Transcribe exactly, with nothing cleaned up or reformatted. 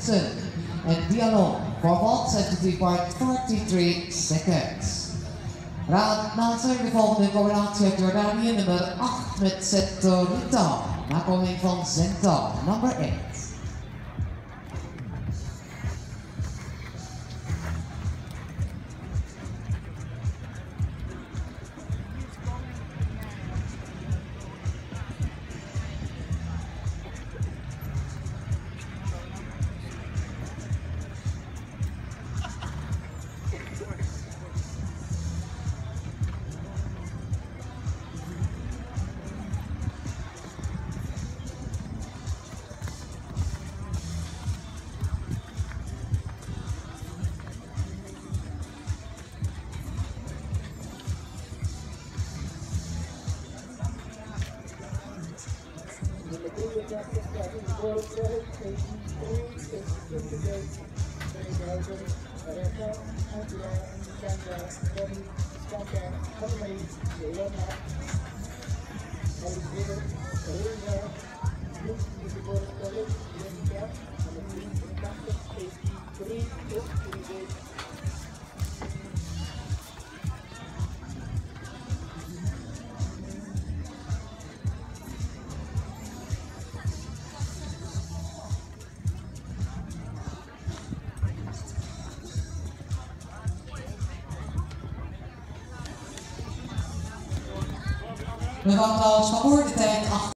Jackson and Dialog for vault seventy-three point four three seconds. Round later de volgende combinatie uit Jordanië nummer acht met Setorita, nakoming van Zenta, nummer acht. We gaan trouwens van voor de tijd achter.